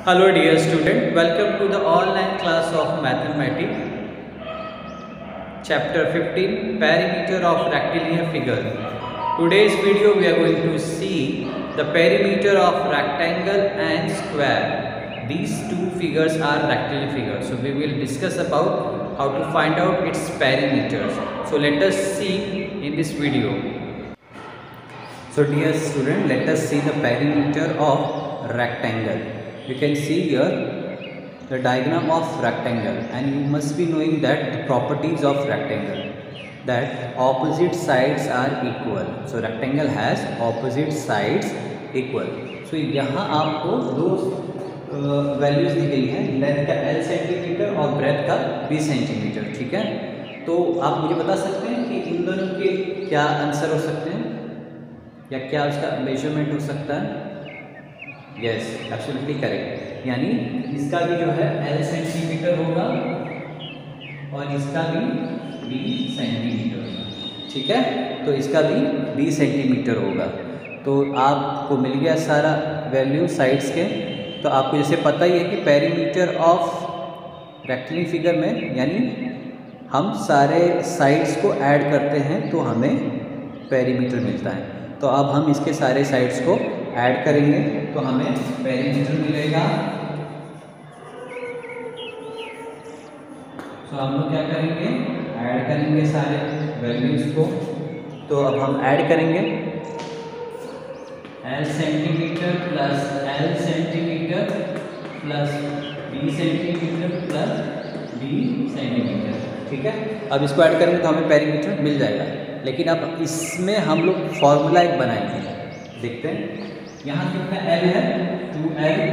Hello dear student, welcome to the online class of mathematics, chapter 15, perimeter of rectilinear figure. Today's video we are going to see the perimeter of rectangle and square. These two figures are rectilinear figures, so we will discuss about how to find out its perimeters. So let us see in this video. So dear student, let us see the perimeter of rectangle. You can see here the diagram of rectangle, and you must be knowing that the properties of rectangle, that opposite sides are equal. So rectangle has opposite sides equal. So यहाँ आपको दो values दी गई हैं, length का L centimetre और breadth का B centimetre. ठीक है, तो आप मुझे बता सकते हैं कि इन दोनों के क्या आंसर हो सकते हैं या क्या उसका मेजरमेंट हो सकता है. Yes, absolutely correct. यानी इसका भी जो है L सेंटीमीटर होगा और इसका भी B सेंटीमीटर होगा. ठीक है, तो इसका भी B सेंटीमीटर होगा. तो आपको मिल गया सारा वैल्यू साइड्स के. तो आपको जैसे पता ही है कि पेरीमीटर ऑफ रेक्टेंगुलर फिगर में यानी हम सारे साइड्स को ऐड करते हैं तो हमें पेरीमीटर मिलता है. तो अब हम इसके सारे साइड्स को ऐड करेंगे तो हमें पेरीमीटर मिलेगा. तो हम लोग क्या करेंगे, ऐड करेंगे सारे वैल्यूज को. तो अब हम ऐड करेंगे L centimetre plus L centimetre plus B centimetre plus B centimetre. ठीक है, अब इसको ऐड करेंगे तो हमें पेरीमीटर मिल जाएगा. लेकिन अब इसमें हम लोग फॉर्मूला एक बनाएंगे. देखते हैं यहाँ कितना L है, 2L,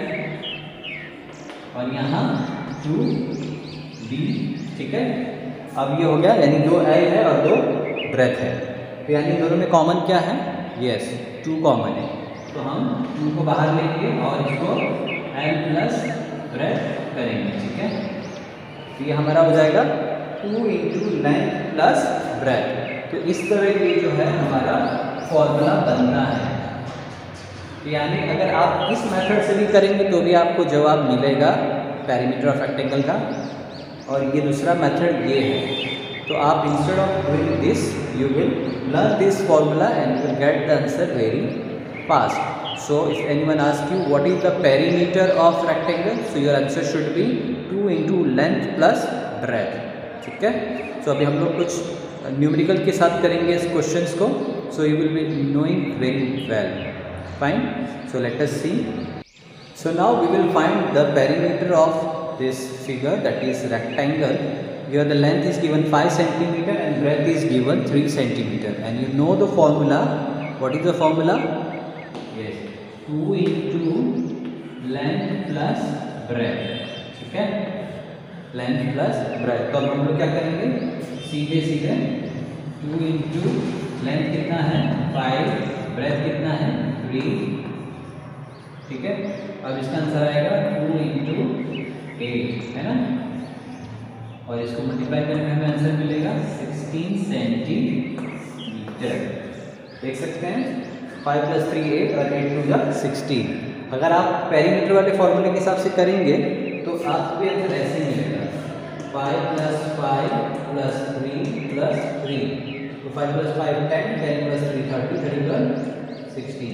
और यहाँ 2B. ठीक है, अब ये हो गया, यानी 2L है और 2 ब्रेथ है. तो यानी दोनों में कॉमन क्या है, यस 2 कॉमन है. तो हम 2 को बाहर लेंगे और इसको L प्लस ब्रेथ करेंगे. ठीक है, तो ये हमारा हो जाएगा 2 इंटू लेंथ प्लस ब्रेथ. तो इस तरह ये जो है हमारा फॉर्मूला बनता है. यानी अगर आप इस मेथड से भी करेंगे तो भी आपको जवाब मिलेगा पेरीमीटर ऑफ रेक्टेंगल का. और ये दूसरा मेथड ये है. तो आप instead of doing this you will learn this formula and you will get the answer very fast. So if anyone ask you what is the perimeter of rectangle, so your answer should be 2 into length plus breadth. ठीक है, सो अभी हम लोग कुछ numerical के साथ करेंगे इस क्वेश्चंस को. So you will be knowing very well. Fine. So let us see. So now we will find the perimeter of this figure, that is rectangle. Here the length is given 5 centimeter and breadth is given 3 centimeter. And you know the formula. What is the formula? Yes, 2 into length plus breadth. ठीक है, length plus breadth. तो हम लोग क्या करेंगे, सीधे सीधे 2 into length कितना है 5, ब्रेथ कितना है 3. ठीक है, अब इसका आंसर आएगा 2 इंटू 8, है ना. और इसको मल्टीप्लाई करने में हमें आंसर मिलेगा 16 सेंटीमीटर. देख सकते हैं 5 प्लस 3 8 और 8 टू जा 16. अगर आप पेरीमीटर वाले फॉर्मूले के हिसाब से करेंगे तो आपको आंसर ऐसे मिलेगा 5 प्लस 5 प्लस 3 प्लस 3. तो 5 प्लस 5 10, 10 प्लस 3 30, 30 प्लस 16.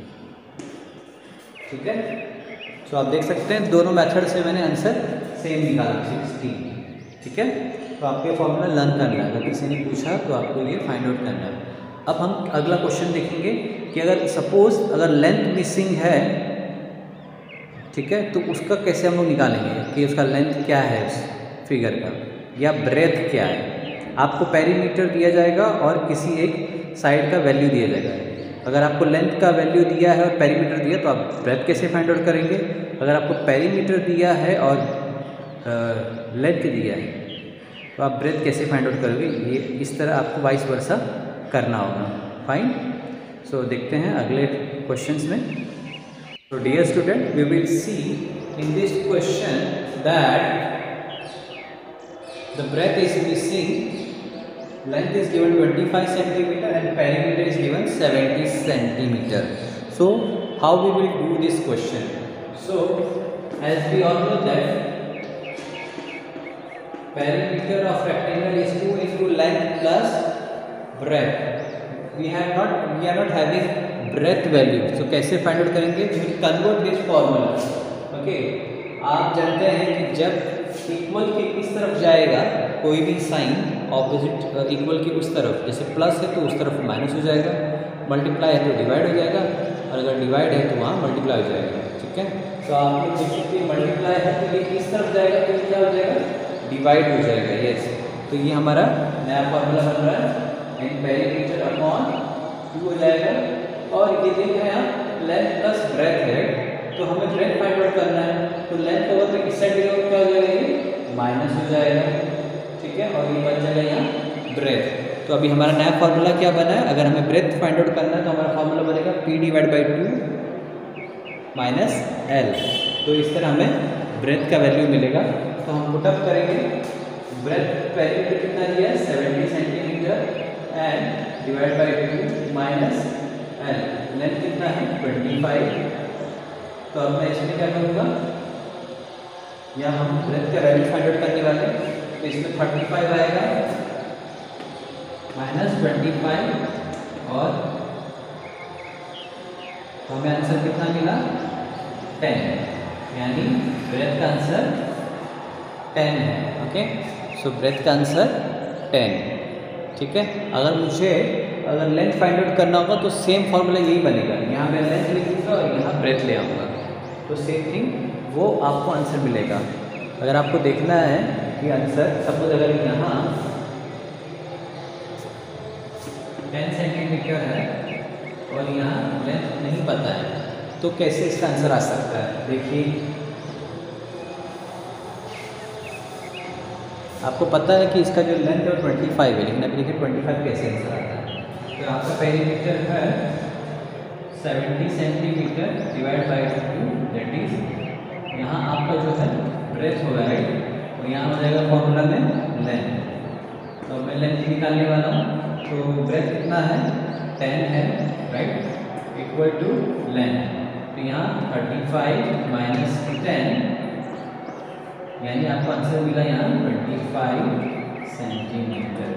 ठीक है, तो आप देख सकते हैं दोनों मेथड से मैंने आंसर सेम निकाला 16. ठीक है, तो आपको ये फॉर्मूला लर्न करना है. अगर किसी ने पूछा तो आपको ये फाइंड आउट करना है. अब हम अगला क्वेश्चन देखेंगे कि अगर सपोज अगर लेंथ मिसिंग है, ठीक है, तो उसका कैसे हम लोग निकालेंगे कि उसका लेंथ क्या है उस फिगर का या ब्रेथ क्या है. आपको पेरीमीटर दिया जाएगा और किसी एक साइड का वैल्यू दिया जाएगा. अगर आपको लेंथ का वैल्यू दिया है और पेरीमीटर दिया तो आप ब्रेथ कैसे फाइंड आउट करेंगे. अगर आपको पेरीमीटर दिया है और लेंथ दिया है तो आप ब्रेथ कैसे फाइंड आउट करोगे. ये इस तरह आपको वाइस वर्सा करना होगा. फाइन. सो देखते हैं अगले क्वेश्चंस में. तो dear student, we will see in this question that the breadth is missing, length is given 25 centimeter and perimeter is given 70 centimeter. So how we will do this question? So as we all know that perimeter of rectangle is 2 into length plus breadth. We are not having breadth value, so कैसे find out करेंगे? We will convert this formula. Okay, आप जानते हैं कि जब equal के इस तरफ जाएगा कोई भी साइन, ऑपोजिट इक्वल की उस तरफ, जैसे प्लस है तो उस तरफ माइनस हो जाएगा, मल्टीप्लाई है तो डिवाइड हो जाएगा, और अगर डिवाइड है तो वहाँ मल्टीप्लाई हो जाएगा। ठीक है, तो आप लोग देख सकते हैं मल्टीप्लाई है तो ये इस तरफ जाएगा तो ये क्या हो जाएगा? डिवाइड हो जाएगा। यस, तो ये हमारा नया फॉर्मूला बन रहा है, यानी पेरीमीटर अपॉन 2 हो जाएगा। और ये देख रहे हैं आप लेंथ प्लस ब्रेथ है, तो हमें ब्रेथ फाइंड आउट करना है, तो लेंथ को अगर इस साइड क्या हो जाएगा? ये माइनस हो जाएगा। ठीक है, और ये बन जाएगा यहाँ ब्रेथ। तो अभी हमारा नया फॉर्मूला क्या बना है? अगर हमें ब्रेथ फाइंड आउट करना है तो हमारा फॉर्मूला बनेगा P/2 माइनस L। तो इस तरह हमें ब्रेथ का वैल्यू मिलेगा। तो हम पुटअप करेंगे, ब्रेथ पेरीमीटर कितना दिया है? 70 centimetre and divide by 2 minus L। Length कितना है? 25। तो अब मैं इसमें क्या करूँगा? यहाँ हम ब्रेथ का वैल्यू फाइंड आउट करने वाले हैं, तो इसमें 35 आएगा माइनस 25, और तो हमें आंसर कितना मिला? 10, यानी ब्रेथ का आंसर 10 है। ओके, सो ब्रेथ का आंसर 10। ठीक है, अगर लेंथ फाइंड आउट करना होगा तो सेम फॉर्मूला यही बनेगा, यहाँ मैं लेंथ लिखूँगा और यहाँ ब्रेथ ले आऊँगा, तो सेम थिंग वो आपको आंसर मिलेगा। अगर आपको देखना है कि आंसर, सपोज अगर यहाँ 10 सेंटीमीटर है और यहाँ लेंथ नहीं पता है, तो कैसे इसका आंसर आ सकता है? देखिए, आपको पता है कि इसका जो लेंथ है 25 है, लेकिन अभी देखिए 25 कैसे आंसर आता है? तो आपका पेरीमीटर है 70 centimetre divide by 2, that is यहाँ आपका जो है ब्रेथ होगा, राइट? और यहाँ हो जाएगा फॉर्मूला में लेंथ। तो मैं लेंथ निकालने वाला हूँ, तो ब्रेथ कितना है? 10 है, राइट, इक्वल टू लेंथ। तो यहाँ 35 माइनस 10, यानी आपको आंसर मिला यहाँ 25 सेंटीमीटर।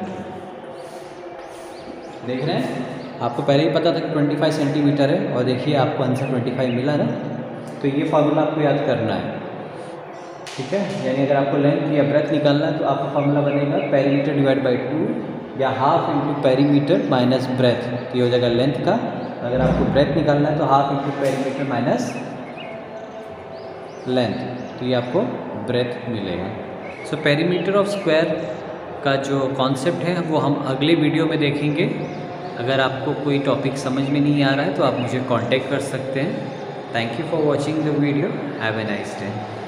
देख रहे हैं, आपको पहले ही पता था कि 25 सेंटीमीटर है, और देखिए आपको आंसर 25 मिला ना। तो ये फार्मूला आपको याद करना है। ठीक है, यानी अगर आपको लेंथ या ब्रेथ निकालना है तो आपका फार्मूला बनेगा पेरीमीटर डिवाइड बाई 2 या half into perimeter minus breadth, तो ये हो जाएगा लेंथ का। अगर आपको ब्रेथ निकालना है तो half into perimeter minus length, तो ये आपको ब्रेथ मिलेगा। सो पेरीमीटर ऑफ स्क्वायर का जो कॉन्सेप्ट है वो हम अगले वीडियो में देखेंगे। अगर आपको कोई टॉपिक समझ में नहीं आ रहा है तो आप मुझे कांटेक्ट कर सकते हैं। Thank you for watching the video, have a nice day.